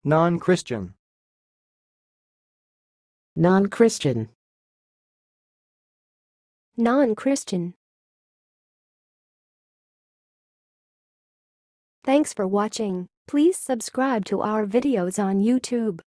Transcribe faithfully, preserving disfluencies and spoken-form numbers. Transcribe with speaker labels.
Speaker 1: Non-Christian.
Speaker 2: Non-Christian.
Speaker 3: Non-Christian. Thanks for watching. Please subscribe to our videos on YouTube.